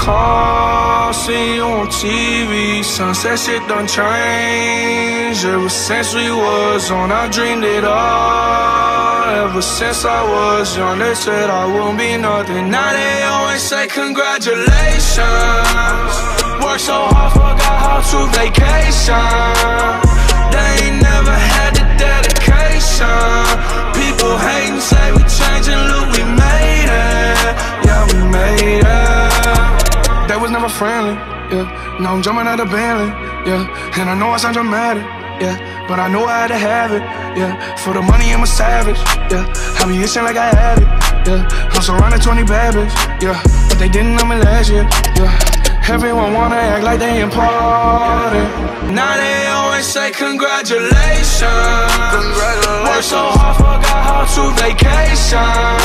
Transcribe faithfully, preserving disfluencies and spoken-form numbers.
car, see you on T V. Sunset shit done changed. Ever since we was on, I dreamed it all. Ever since I was young, they said I wouldn't be nothing. Now they always say congratulations. Worked so hard, forgot how to vacation. They ain't never had the dedication. People hate and say we changing, look, we made it. Yeah, we made it. They was never friendly, yeah. Now I'm jumping out of Bentley, yeah. And I know I sound dramatic, yeah, but I know I had to have it, yeah. For the money, I'm a savage, yeah. I be itching like I had it, yeah. I'm surrounded twenty bad bitches, yeah. But they didn't know me last year, yeah. Everyone wanna act like they important. Now they always say congratulations. Congratulations. Worked so hard, forgot how to vacation.